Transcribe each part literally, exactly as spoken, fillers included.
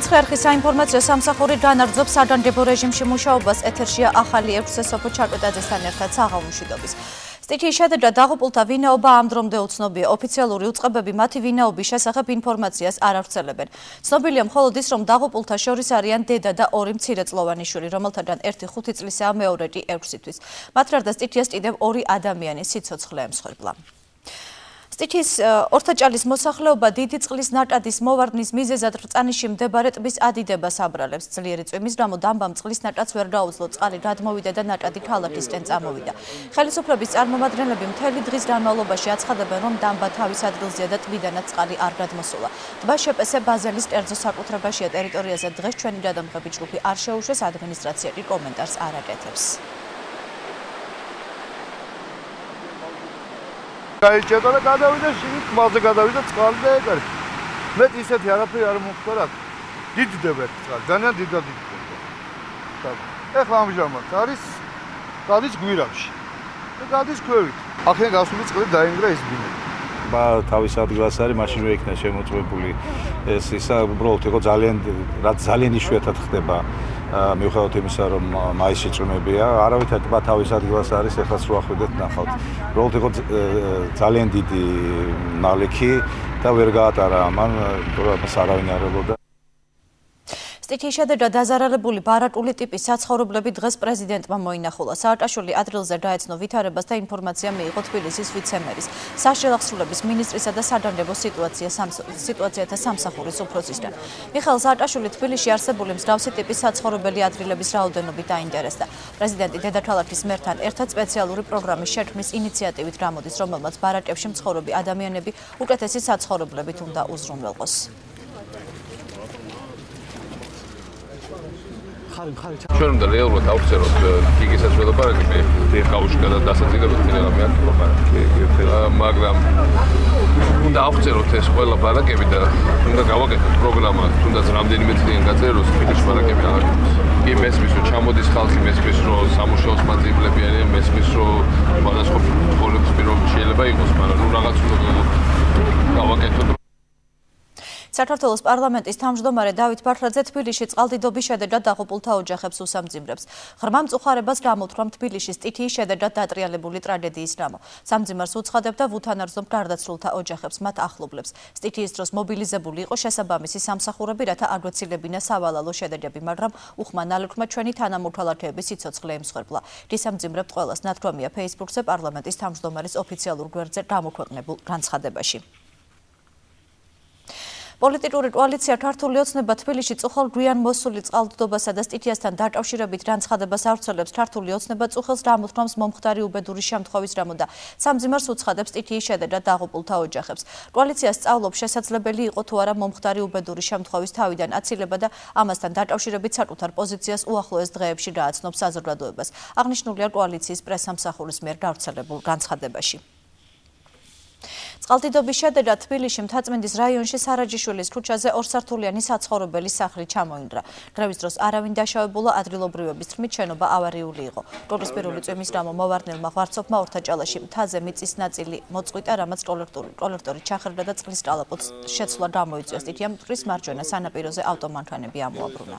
მეცხრე არხის საინფორმაციო სამსახური განაგრძობს სადანდებო რეჟიმში მუშაობას. ეთერშია ახალი ექვსზე სოფო ჩარკვეტაძესთან ერთად საღამოშვიდობის. სტიქიის შედეგად დაღუპულთა ვინაობა ამ დრომდე უცნობია. ოფიციალური უწყებები მათი ვინაობის შესახებ ინფორმაციას არ ავრცელებენ. ცნობილია მხოლოდ ის, რომ დაღუპულთა შორის არიან დედა და ორი მცირეწლოვანი შვილი, რომელთაგან ერთი ხუთი წლისაა, მეორე კი ექვსი თვის. მათ გარდა სტიქიას კიდევ ორი ადამიანი სიცოცხლე ემსხვერპლა. სტიქიის ორთაჭალის მოსახლეობა დიდი წყლის ნაკადის მოვარდნის მიზეზად რწანიში მდებარე ტბის ადიდებას აბრალებს. ძლიერი წვიმის გამო დამბამ წყლის ნაკადს ვერ გაუძლო, წყალი გადმოვიდა და ნაკადი ქალაქისკენ წამოვიდა. ხელისუფლების წარმომადგენლები მთელი დღის განმავლობაში აცხადებენ, რომ დამბა თავის ადგილზეა და ტბიდანაც წყალი არ გადმოსულა. ტბა შეპესე ბაზელის კერძო საკუთრებაშია ტერიტორიაზე. დღეს ჩვენი გადამღები ჯგუფი არ შეუშვეს, ადმინისტრაცია კი კომენტარს არ აკეთებს. გაიჭედა და გადავიდა შიგნით, ხმალზე გადავიდა წყალი და ეკარი. მე ისეთი არაფერი არ მოხდა რა. დიდდება წყალი, ძალიან დიდად დიდდება. ეხლა ამჟამად არის გადის გვირავში. და გადის ქვევით. ახლა გასული წყალი დაინგრა ის ბინები. ბა თავის ადგილას არის, მაშინ ვერ იქნა შემოწმებული ეს ისა უბრალოდ იყო ძალიან რაც ძალიან იშვიათად ხდება. მიუხედავად იმისა, რომ მაისში წვიმებია, არავითარ ტბა თავის ადგილას არის, ეხლა სულ ახვიდეთ ნახავთ. უბრალოდ იყო ძალიან დიდი ნალექი და ვერ გაატარა ამან, იმიტომ რომ მას არავინ არ ელოდა. სტიქიის შედეგად დაზარალებული ბარატული ტიპის საცხოვრებლები დღეს პრეზიდენტმა მოინახულა. სააკაშვილი ადგილზე დაეცნო ვითარებას და ინფორმაცია მიიღო თბილისის ვიცემერის, საშელახსრულების მინისტრისა და სადანდებო სიტუაციათა სამსახურის უფროსისგან. მიხეილ სააკაშვილი თბილისში არსებული მსგავსი ტიპის საცხოვრებელი ადგილების რაოდენობით დაინტერესდა. პრეზიდენტი დედაქალაქის მერთან ერთად სპეციალური პროგრამის შექმნის ინიციატივით გამოდის, რომელმაც ბარაკებში მცხოვრები ადამიანები უკეთესი საცხოვრებლებით უნდა უზრუნველყოს. ჩვენ უნდა რეალურად ავხსენოთ გიგისაც ველაპარაკები ხაუშკა და დასაწყისად ხილამი არ ველაპარაკები მაგრამ უნდა ავხსენოთ ეს ყველა პარაკები და უნდა გავაკეთოთ პროგრამა თუნდაც რამდენიმე წლიან გაწეროს თბილისში პარაკები აღარ კი მესმის რომ ჩამოდის ხალხი მესმის რომ სამუშაოს მაძიებლები არიან მესმის რომ სხვადასხვა პოლიტიკის პირობები შეიძლება იყოს მაგრამ ნუ რაღაც უნდა გავაკეთოთ. საქართველოს პარლამენტის თავმჯდომარე დავით ბართლაძე თბილისში წყალდიდობის შედეგად დაღუპულთა ოჯახებს უსამძიმრებს. ღრმა მწუხარებას გამოთქვა თბილისში სტიქიის შედეგად დატრიალებული ტრაგედიის გამო. სამძიმარს უცხადებდა ვუთანარზომ გარდაცვლილთა ოჯახებს მათ ახლობლებს. სტიქიის დროს მობილიზებული იყო შესაბამისი სამსახურები, რათა აგვეცილებინა სავალალო შედეგები, მაგრამ უხმა ნალექმა ჩვენი თანამოქალაქეების სიცოცხლე ემსხვერპლა. გისამძიმრებთ ყველას, ნათქვამია ფეისბუქზე პარლამენტის თავმჯდომარის ოფიციალურ გვერდზე გამოქვეყნებულ განცხადებაში. პოლიტიკური კოალიცია ქართული ოცნება თბილისში წუხელ გვიან მოსული წყალდიდობასა და სტიქიასთან დაკავშირებით განცხადებას ავრცელებს. ქართული ოცნება წუხელს გამოთქვამს მომხდარი უბედური შემთხვევის გამო და სამძიმარს უცხადებს სტიქიის შედეგად დაღუპულთა ოჯახებს. კოალიცია სწავლობს შესაძლებელი იყო თუ არა მომხდარი უბედური შემთხვევის თავიდან აცილება და ამასთან დაკავშირებით საკუთარ პოზიციას უახლოეს დღეებში გააცნობს საზოგადოებას. აღნიშნულია კოალიციის პრესსამსახურის მიერ გავრცელებულ განცხადებაში. წყალდიდობის შედეგად თბილისში მთაწმინდის რაიონში სარაჯიშვილის ქუჩაზე ორსართულიანი საცხოვრებელი სახლი ჩამოინგრა. გრევის დროს არავინ დაშავებულა, ადგილობრივების თქმით შენობა ავარიული იყო. გოგისპირული წვიმის გამო მოვარდნილმა ღვარცოფმა ორთაჭალაში მთაზე მიწის ნაწილი მოწყვიტა, რამაც კოლექტორი ჩახრდა და წყლის კალაპოტს შეცვლა გამოიწვია. სტიქია მტკვრის მარჯვენა სანაპიროზე ავტომანქანები ამოაბრუნა.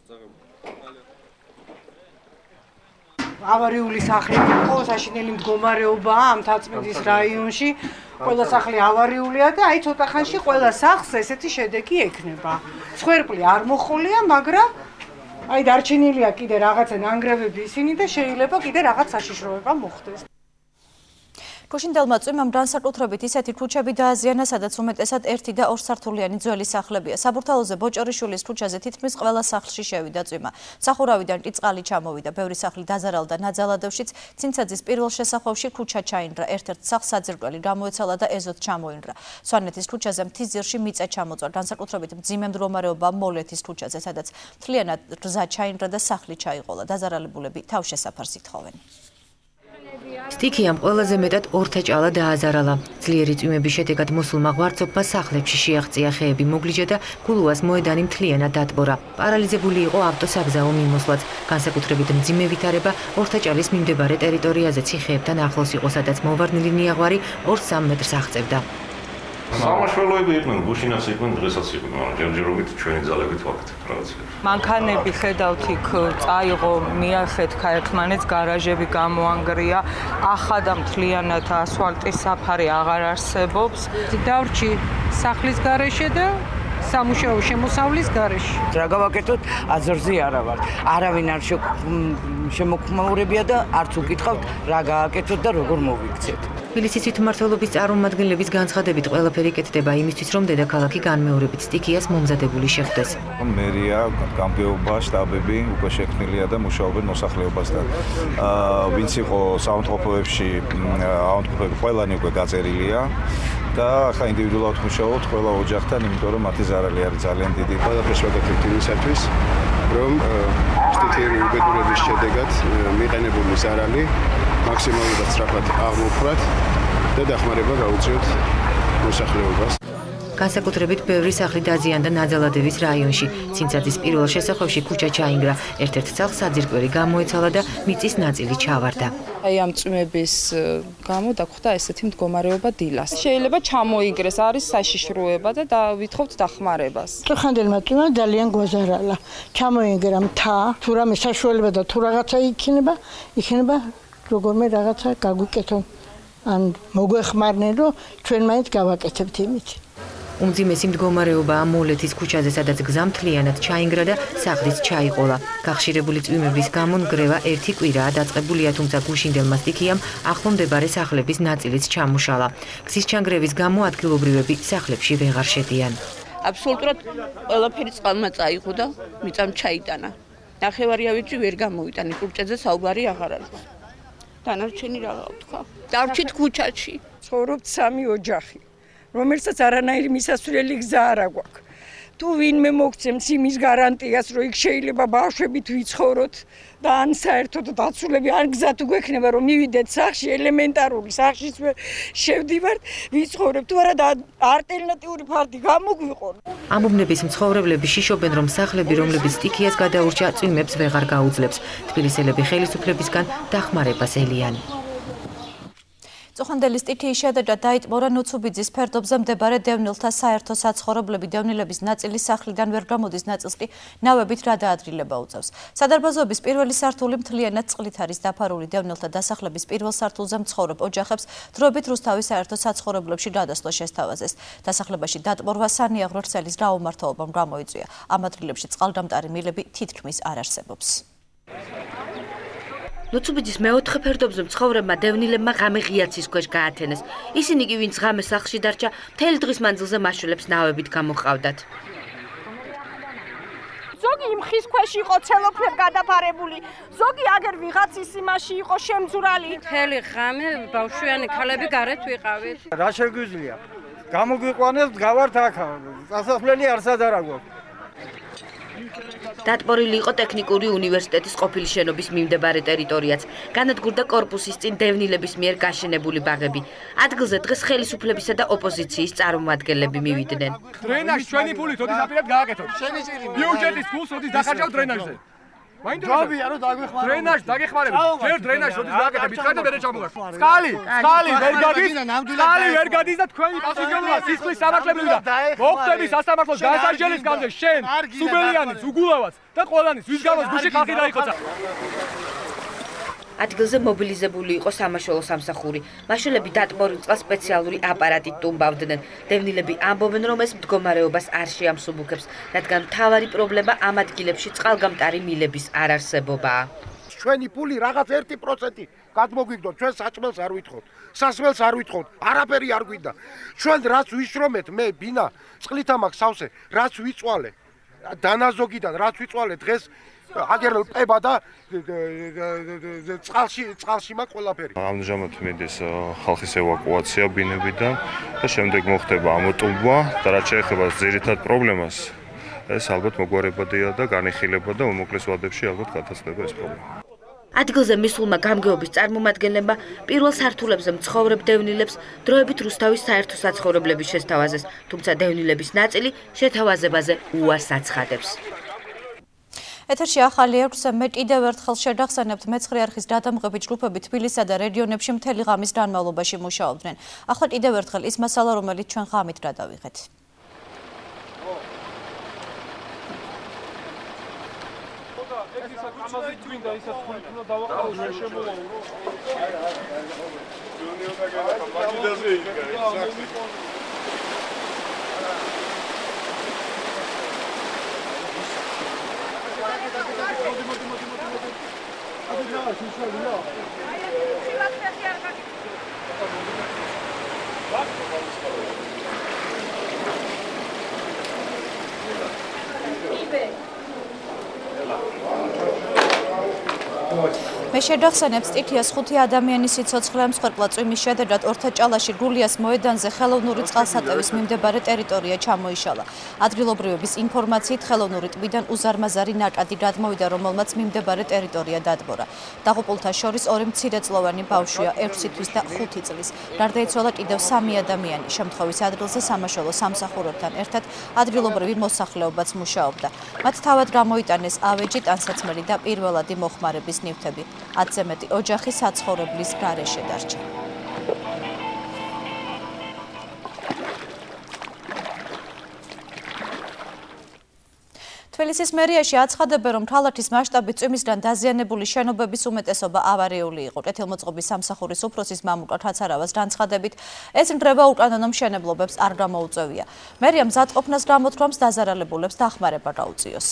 ავარიული სახლი იყო, საშინელი მდგომარეობაა ამ მთაწმინდის რაიონში. ყველა სახლი ავარიულია და აი ცოტა ხანში ყველა სახლს ესეთი შედეგი ექნება. მსხვერპლი არ მოხოლია, მაგრამ აი დარჩენილია კიდე რაღაცა ნანგრევები ისინი და შეიძლება კიდე რაღაც საშიშროება მოხდეს. გუშინდელმა წვიმამ განსაკუთრებით ისეთი ქუჩები დააზიანა, სადაც უმეტესად ერთი და ორსართულიანი ძველი სახლებია. საბურთალოზე ბოჭორიშვილის ქუჩაზე თითქმის ყველა სახლში შევიდა წვიმა. სახურავიდან კი წყალი ჩამოვიდა. ბევრი სახლი დაზარალდა ნაძალადევშიც. ცინცაძის პირველ შესახვევში ქუჩა ჩაინგრა. ერთ-ერთ სახლს საძირკველი გამოეცალა და ეზოთ ჩამოინგრა. სვანეთის ქუჩაზე მთისძირში მიწა ჩამოწვა. განსაკუთრებით მძიმე მდგომარეობა მოლეთის ქუჩაზე, სადაც მთლიანად გზა ჩაინგრა და სახლი ჩაიყოლა. დაზარალებულები თავშესაფარს ითხოვენ. სტიქიამ ყველაზე მეტად ორთაჭალა დააზარალა. ძლიერი წვიმების შედეგად მოსულმა ღვარცოფმა სახლებში შეაღწია ხეები, მოგლიჯა და გულუას მოედანი მთლიანად დატბორა. პარალიზებული იყო ავტოსაგზაო მიმოსვლაც. განსაკუთრებით მძიმე ვითარება ორთაჭალის მიმდებარე ტერიტორიაზე ციხეებთან ახლოს იყო, სადაც მოვარდნილი ნიაღვარი ორ-სამ მეტრს აღწევდა. სამაშველოები იყვნენ, გუშინაც იყვნენ, დღესაც იყვნენ, მაგრამ ჯერჯერობით ჩვენი ძალებით ვაკეთ რაღაცებს. მანქანები ხედავთ იქ წაიღო, მიახეთქა ერთმანეთს, გარაჟები გამოანგრია, ახადა მთლიანად ასფალტის საფარი აღარ არსებობს. დავრჩი სახლის გარეშე და სამუშაო შემოსავლის გარეშე. რა გავაკეთოთ, აზრზე არა ვარ. არავინ არ შემოქმაურებია და არც უკითხავთ რა გააკეთოთ და როგორ მოვიქცეთ. თბილისის თვითმმართველობის წარმომადგენლების განცხადებით ყველაფერი კეთდება იმისთვის, რომ დედაქალაქი განმეორებით სტიქიას მომზადებული შეხვდეს. მერია, გამგეობა, შტაბები უკვე შექმნილია და მუშაობენ მოსახლეობასთან. აა ვინც იყო საავადმყოფოებში, ავადმყოფები ყველანი უკვე გაწერილია და ახლა ინდივიდუალურად მუშაობთ ყველა ოჯახთან, იმიტომ რომ მათი ზარალი არის ძალიან დიდი. ყველაფერს ვაკეთებთ იმისათვის, რომ სტიქიერი უბედურების შედეგად მიყენებული ზარალი მაქსიმალურად სწრაფად აღმოფხვრათ და დახმარება გაუწიოთ მოსახლეობას. განსაკუთრებით ბევრი სახლი დაზიანდა ნაძალადევის რაიონში. ცინცაძის პირველ შესახვევში ქუჩა ჩაინგრა. ერთ-ერთ სახლს საძირკველი გამოეცალა და მიწის ნაწილი ჩავარდა. აი ამ წვიმების გამო დაგხვდა ესეთი მდგომარეობა დილას. შეიძლება ჩამოიგრეს, არის საშიშროება და დავითხოვთ დახმარებას. წუხანდელმა წვიმმა ძალიან გვაზარალა. ჩამოიგრა მთა, თუ რამე საშუალება და თუ რაღაცა იქნება, იქნება როგორმე რაღაცა გაგვიკეთონ. ან მოგვეხმარნენ, რომ ჩვენ მაინც გავაკეთებთ იმით. უმძიმესი მდგომარეობაა მოლეთის ქუჩაზე, სადაც გზა მთლიანად ჩაინგრა და სახლიც ჩაიყოლა. გახშირებული წვიმების გამო ნგრევა ერთი კვირაა დაწყებულია, თუმცა გუშინდელმა სტიქიამ ახლო მდებარე სახლების ნაწილიც ჩამოშალა. გზის ჩანგრევის გამო ადგილობრივები სახლებში ვეღარ შედიან. აბსოლუტურად ყველაფერი წყალმა წაიღო და მიწამ ჩაიტანა. ნახევარიავეჭი ვერ გამოვიდა, ნიკურჭეზე საუბარი აღარ არის. დანარჩენი რაღა ვთქვა. დავრჩით ქუჩაში. ცხოვრობთ სამი ოჯახი, რომელსაც არანაირი მისასვლელი გზა არ აქვს. თუ ვინმე მოგცემს იმის გარანტიას, რომ იქ შეიძლება ბავშვებით ვიცხოვროთ და ან საერთოდ დაცულები ან გზა თუ გვექნება, რომ მივიდეთ სახლში, ელემენტარული სახლშიც შევდივართ, ვიცხოვრებთ, თუ არა და ალტერნატიული ფარდი გამოგვიყო. ამბობნების მცხოვრებლები შიშობენ, რომ სახლები, რომლებიც სტიქიას გადაურჩა, წვიმებს ვეღარ გაუძლებს. თბილისელები ხელისუფლებისგან დახმარებას ელიან. წუხანდელი სტიქიის შედეგად დაიტბორა ნუცუბიძის ფერდობზე მდებარე დევნილთა საერთო საცხოვრებლები. დევნილების ნაწილი სახლიდან ვერ გამოდის, ნაწილს კი ნავებით გადაადრილება უწევს. სადარბაზოების პირველი სართული მთლიანად წყლით არის დაფარული. დევნილთა დასახლების პირველ სართულზე მცხოვრებ ოჯახებს დროებით რუსთავის საერთო საცხოვრებლებში გადასვლა შესთავაზეს. დასახლებაში დატბორვა სანიაღრო ვრცელის რაომართოობამ გამოიწვია. ამ ადრილებში წყალდამტარი მილები თითქმის არ არსებობს. ნუცუბიძის მეოთხე ფერდობზე მცხოვრებმა დევნილებმა ღამე ღიაცის ქვეშ გაათენეს. ისინი კი ვინც ღამე სახლში დარჩა, მთელი დღის მანძილზე მაშველებს ნავებით გამოჰყავდათ. ზოგი იმ ხის ქვეშ იყო ცელოფნებ გადაფარებული, ზოგი აგერ ვიღაცის იმაში იყო შემძვრალი. მთელი ღამე ბავშვიანი ქალები გარეთ ვიყავით. რა შეგვიძლია? გამოგვიყვანეს, გავართ აქ. სასახლელი არსად არ აქვს. დატბორილი იყო ტექნიკური უნივერსიტეტის ყოფილი შენობის მიმდებარე ტერიტორიაც. განადგურდა კორპუსის წინ დევნილების მიერ გაშენებული ბაღები. ადგილზე დღეს ხელისუფლებისა და ოპოზიციის წარმომადგენლები მივიდნენ. დრენაჟი ჩვენი ფულით ოდის აპირებთ გააკეთოთ. ბიუჯეტის ფულს ოდის დახარჯავთ დრენაჟზე. ჯობია რომ დაგვეხმაროთ. დრენაჟი დაგეხმარებით. ჯერ დრენაჟი ოდის გააკეთებ, მითხარით და ვერ ჩამოგართ. წყალი, წყალი ვერ გადის. წყალი ვერ გადის და თქვენი პასუხისმგებლობა სისხლის სამართლებრივი და მოხდების სასამართლოს განსაჯელის გამზე შენ, სუბელიანიც, უგულავაც და ყველანის ვის გამოც გუში ხალხი დაიხოცა. ადგილზე მობილიზებული იყო სამაშველო სამსახური. მაშველები დატბორილ წყალს სპეციალური აპარატით ტუმბავდნენ. დევნილები ამბობენ, რომ ეს მდგომარეობას არ შეამსუბუქებს, რადგან მთავარი პრობლემა ამ ადგილებში წყალგამტარი მილების არარსებობაა. ჩვენი ფული რაღაც ერთი პროცენტი გადმოგვიგდოთ, ჩვენ საჭმელს არ ვითხოვთ, სასმელს არ ვითხოვთ, არაფერი არ გვინდა. ჩვენ რაც ვიშრომეთ, მე ბინა წყლით ამაქვს სავსე, რაც ვიწვალე დანაზოგიდან, რაც ვიწვალე დღეს აგერ პება და წყალში წყალში მაქვს ყველაფერი. ამჟამად მიდის ხალხის ევაკუაცია ბინებიდან და შემდეგ მოხდება ამოტუმბვა და რაც შეეხება ძირითად პრობლემას, ეს ალბათ მოგვარებადია და განიხილება და უმოკლეს ვადებში ალბათ გადაცდება ეს პრობლემა. ადგილზე მისულმა გამგეობის წარმომადგენლებმა პირველ სართულებზე მცხოვრებ დევნილებს დროებით რუსთავის საერთო საცხოვრებლები შესთავაზეს, თუმცა დევნილების ნაწილი შეთავაზებაზე უარს აცხადებს. ეთერში ახალი ექვსზე მე კიდევ ერთხელ შედახსენებთ მეცხრე არხის დადამღები ჯგუფები თბილისსა და რეგიონებში მთელი ღამის განმავლობაში მუშაობდნენ. ახლა კიდევ ერთხელ ის მასალა, რომელიც ჩვენ ღამით გადავიღეთ. მე შედახსენებთ სტიქიას ხუთი ადამიანის სიცოცხლე მსხვერპლად წვიმის შედეგად ორთაჭალაში გულიას მოედანზე ხელოვნური წყალსატევის მიმდებარე ტერიტორია ჩამოიშალა. ადგილობრივების ინფორმაციით ხელოვნური ტბიდან უზარმაზარი ნაკადი გადმოვიდა, რომელმაც მიმდებარე ტერიტორია დადბორა. დაღუპულთა შორის ორი მცირეწლოვანი ბავშვია, ექვსი თვის და ხუთი წლის. გარდაიცვალა კიდევ სამი ადამიანი. შემთხვევის ადგილზე სამაშველო სამსახურებთან ერთად ადგილობრივი მოსახლეობაც მუშაობდა. მათ თავად გამოიტანეს ავეჯი, ტანსაცმელი და პირველადი მოხმარების ნივთები. ათზე მეტი ოჯახი საცხოვრებლის გარეშე დარჩა. თბილისის მერიაში აცხადებენ, რომ ქალაქის მასშტაბით წვიმისგან დაზიანებული შენობების უმეტესობა ავარიული იყო. კეთილმოწყობის სამსახურის უფროსის მამუკა ქაცარავას განცხადებით, ეს ნგრევა უკანონო მშენებლობებს არ გამოუწევია. მერია მზადყოფნას გამოთქვამს დაზარალებულებს დახმარება გაუწიოს.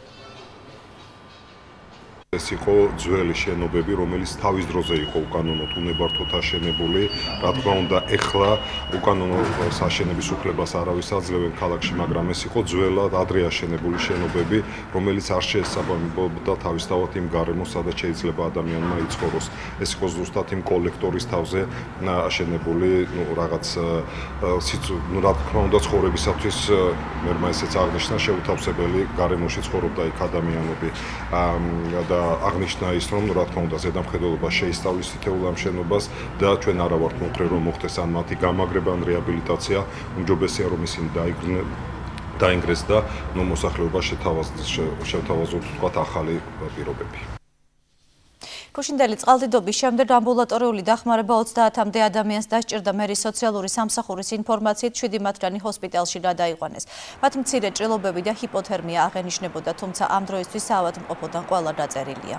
ეს იყო ძველი შენობები, რომელიც თავის დროზე იყო უკანონოდ უნებართვოდ აშენებული. რა თქმა უნდა, ეხლა უკანონო საშენების უფლებას არავის აძლევენ ქალაქში, მაგრამ ეს იყო ძველად ადრე აშენებული შენობები, რომელიც არ შეესაბამებოდა თავისთავად იმ გარემოს, სადაც შეიძლება ადამიანმა იცხოვროს. ეს იყო ზუსტად იმ კოლექტორის თავზე აშენებული, ну, რაღაც ну, რა თქმა უნდა, ცხოვრებისათვის მერმა ესეც აღნიშნა, შეუთავსებელი გარემოში ცხოვრობდა იქ ადამიანები. და აღნიშნა ის, რომ რა თქმა უნდა ზედამხედველობა შეისწავლის თითოეულ ამ შენობას და ჩვენ არა ვართ მომხრე, რომ მოხდეს ან მათი გამაგრება ან რეაბილიტაცია, უმჯობესია რომ ისინი დაინგრეს და ნუ მოსახლეობა შეთავაზოთ თქვათ ახალი პირობები. ქუშინდელი წყალდიდობის შემდეგ ამბულატორიული დახმარება ოცდაათამდე ადამიანს დასჭირდა. მერის სოციალური სამსახურის ინფორმაციით შვიდი მათგანი ჰოსპიტალში გადაიყვანეს. მათ მცირე ჭრილობები და ჰიპოთერმია აღენიშნებოდა, თუმცა ამ დროისთვის საავადმყოფოდან ყველა დაწერილია.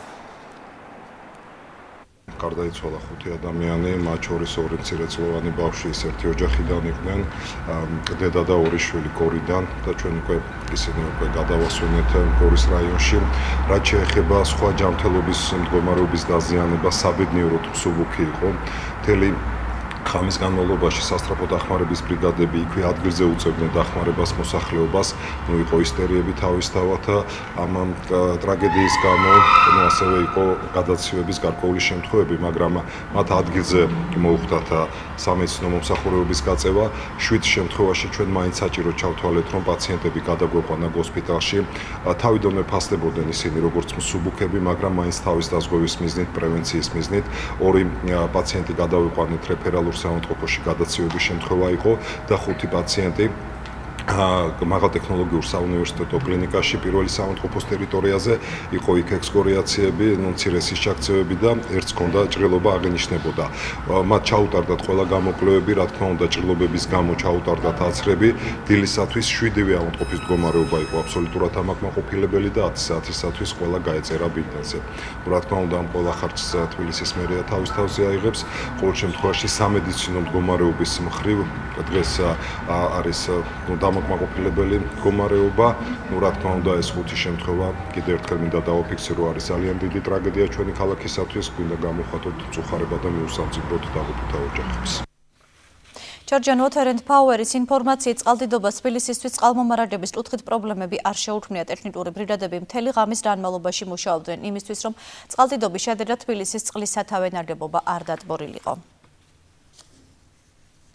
გარდაიცვალა ხუთი ადამიანი, მათ შორის ორი მცირეწლოვანი ბავშვი, ერთი ოჯახიდან იყვნენ, დედა და ორი შვილი გორიდან და ჩვენ უკვე ისინი უკვე გადავასვენეთ გორის რაიონში. რაც შეეხება სხვა ჯანმრთელობის მდგომარეობის დაზიანება, საბედნიეროდ მსუბუქი იყო. მთელი ხამის განმავლობაში სასწრაფო დახმარების ბრიგადები იქვე ადგილზე უწევდნენ დახმარებას მოსახლეობას. ნუ იყო ისტერიები თავისთავად ამ ტრაგედიის გამო, ნუ ასევე იყო გადაცივების გარკვეული შემთხვევები, მაგრამ მათ ადგილზე მოუხდათ სამედიცინო მომსახურებების გაწევა. შვიდ შემთხვევაში ჩვენ მაინც საჭირო ჩავთვალეთ, რომ პაციენტები გადაგვეყვანა ჰოსპიტალში. თავიდანვე ფასდებოდნენ ისინი როგორც მსუბუქები, მაგრამ მაინც თავის დაზღვევის მიზნით, პრევენციის მიზნით ორი პაციენტი გადავეყვანეთ რეფერალურ საავადმყოფოში გადაცივების შემთხვევა იყო და ხუთი პაციენტი მაღალტექნოლოგიურ საუნივერსიტეტო კლინიკაში პირველი საავადმყოფოს ტერიტორიაზე იყო იქ ექსკორიაციები, ნუ მცირე სისჩაქცევები და ერთს ჰქონდა ჭრილობა აღენიშნებოდა. მათ ჩაუტარდათ ყველა გამოკვლევები, რა თქმა უნდა ჭრილობების გამო ჩაუტარდათ აცრები. დილისათვის შვიდივე ავადმყოფის მდგომარეობა იყო აბსოლუტურად ამაკმაყოფილებელი და ათი საათისათვის ყველა გაეწერა ბინდანზე. რა თქმა უნდა ამ ყველა ხარჯს თბილისის მერია თავის თავზე აიღებს. ყოველ შემთხვევაში სამედიცინო მდგომარეობის მხრივ დღეს არის დამაკმაყოფილებელი მდგომარეობა. ნუ რა თქმა უნდა ეს ხუთი შემთხვევა კიდევ ერთხელ მინდა დავაფიქსირო, არის ძალიან დიდი ტრაგედია ჩვენი ქალაქისათვის, გვინდა გამოხატოთ წუხარება და მიუსამძიმროთ დაღუპულთა ოჯახებს. Georgian Water and Power-ის ინფორმაციით წყალდიდობას თბილისისთვის წყალმომარაგების კუთხით პრობლემები არ შეუქმნია. ტექნიკური ბრიგადები მთელი ღამის განმავლობაში მუშაობდნენ იმისთვის, რომ წყალდიდობის შედეგად თბილისის წყლის სათავე ნაგებობა არ დატბორილიყო.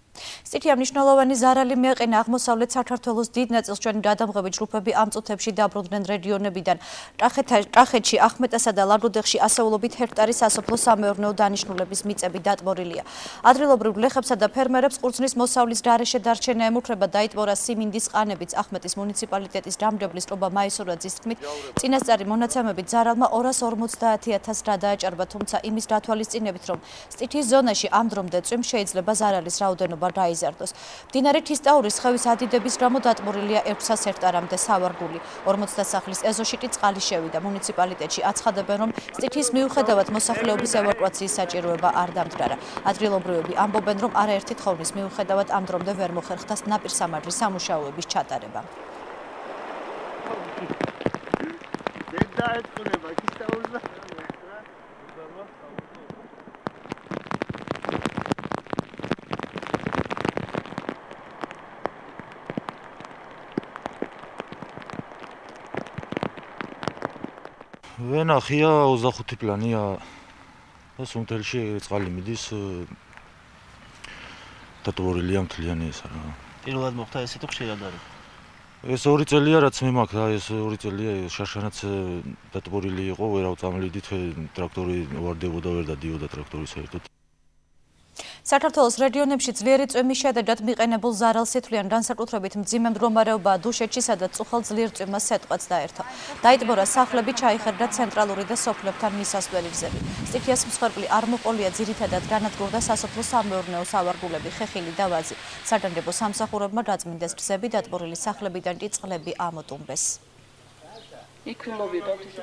სტიქია მნიშვნელოვანი ზარალი მიაყენა აღმოსავლეთ საქართველოს დიდ ნაწილს ჩვენი გადამღები ჯგუფები ამ წუთებში დაბრუნდნენ რეგიონებიდან. ჭახეთში, ახმეტასა და ლარდუდეხში ასეულობით ჰექტარი სასოფლო-სამეურნეო დანიშნულების მიწები დატბორილია. ადგილობრივ გლეხებსა და ფერმერებს ყურძნის მოსავლის გარეშე დარჩენა ემუქრება, დაიტბორა სიმინდის ყანებიც. ახმეტის მუნიციპალიტეტის დამჯობლის ტრობა მაისურაძის თქმით, წინასწარი მონაცემებით ზარალმა ორას ორმოცდაათი ათასს რა დააჭარბა, თუმცა იმის გათვალისწინებით, რომ სტიქის ზონაში ამ დრომდე წვიმ შეიძლება ზარალის რაოდენობა გაიზარდოს. მდინარე თისტაურის ხევის ადიდების გამო დატბორილია ექვსას ჰექტარამდე სავარგული. ორმოცდა სახლის ეზოში წყალი შევიდა. მუნიციპალიტეტში აცხადებენ, რომ სტიქის მიუხედავად მოსახლეობის ევაკუაციის საჭიროება არ დამდგარა. ადგილობრივები ამბობენ, რომ არაერთი თხოვნის მიუხედავად ამ დრომდე ვერ მოხერხდა ნაპირსამარხის სამუშაოების ჩატარება. ვენახია ოცდახუთი პლანია და სუნთელში წყალი მიდის დატბორილია მთლიანი ეს რა. პირველად მოხდა ესეთი ხშირად არის. ეს ორი წელია რაც მე მაქვს და ეს ორი წელია შარშანაც დატბორილი იყო, ვერ ავწამლიდით, ტრაქტორი ვარდებოდა, ვერ დადიოდა ტრაქტორი საერთოდ. საქართველოს რეგიონებში ძლიერი წვიმის შედეგად მიყენებულ ზარალს ითვლიან განსაკუთრებით მძიმე მდგომარეობა დუშეთში, სადაც წუხელ ძლიერ წვიმას სეტყვაც დაერთო. დაიტბორა სახლები, ჩაიხერდა ცენტრალური და სოფლებთან მისასვლელი გზები. სტიქიას მსხვერპლი არ მოყოლია, ძირითადად განადგურდა სასოფლო-სამეურნეო სავარგულები, ხეხილი და ვაზი. საგანგებო სამსახურებმა გაწმინდეს გზები, დატბორილი სახლებიდან კი წყლები ამოტუმბეს. იქვე მოვიდოთ ისე.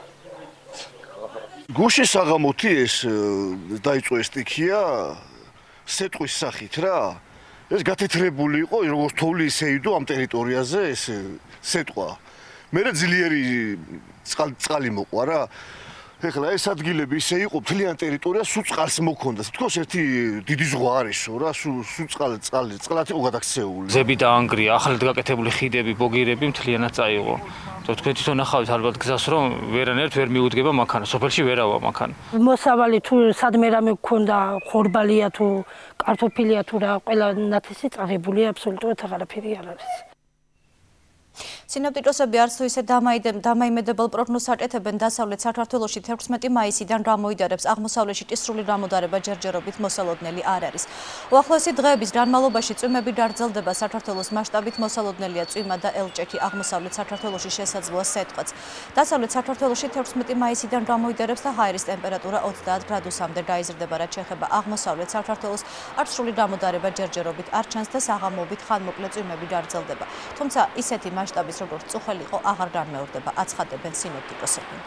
გუშინ საღამოთი ეს დაიწყო სტიქია სეტყვის სახით რა. ეს გათეთრებული იყო, როგორც თოვლი ისე იდო ამ ტერიტორიაზე ეს სეტყვა. მერე ძლიერი წყალი მოყვა რა. ეხლა ეს ადგილები ისე იყო, მთლიან ტერიტორიას სულ წყალს მოქონდა. თქოს ერთი დიდი ზღვა არისო რა, სულ სულ წყალი წყალი წყლად იყო გადაქცეული. ზები დაანგრია, ახალად გაკეთებული ხიდები, ბოგირები მთლიანად წაიღო. თქვენ თვითონ ახავით ალბათ გზას, რომ ვერანაირად ვერ მიუდგება მაქანა, სოფელში ვერავა მაქანა. მოსავალი თუ სადმე რამე გქონდა, ხორბალია თუ კარტოფილია თუ რა, ყველა ნათესი წაღებულია, აბსოლუტურად აღარაფერი არ არის. სინოპტიკოსები არც თუ ისე დამაიმედებელ პროგნოზს აკეთებენ დასავლეთ საქართველოში თერთმეტი მაისიდან გამოიდარებს, აღმოსავლეთში კი სრული გამოდარება ჯერჯერობით მოსალოდნელი არ არის. უახლოესი დღეების განმავლობაში წვიმები გაგრძელდება, საქართველოს მასშტაბით მოსალოდნელია წვიმა და ელჭექი, აღმოსავლეთ საქართველოში შესაძლოა სეტყვაც. დასავლეთ საქართველოში თერთმეტი მაისიდან გამოიდარებს და ჰაერის ტემპერატურა ოცდაათ გრადუსამდე გაიზრდება, რაც შეეხება აღმოსავლეთ საქართველოს, არც სრული გამოდარება ჯერჯერობით არ ჩანს და საღამოობით ხანმოკლე წვიმები გაგრძელდება. თუმცა ისეთი მასშტაბის როგორც წუხელი იყო აღარ განმეორდება, აცხადებენ სინოპტიკოსები.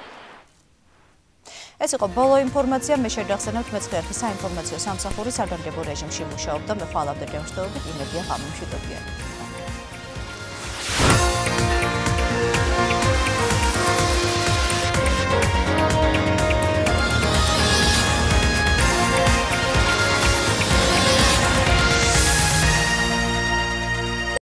ეს იყო ბოლო ინფორმაცია, მე შეგახსენებთ მეცხრე საინფორმაციო სამსახური საგანგებო რეჟიმში მუშაობდა, მე ხვალამდე გემშვიდობით, იმედია ღამემშვიდობიანი.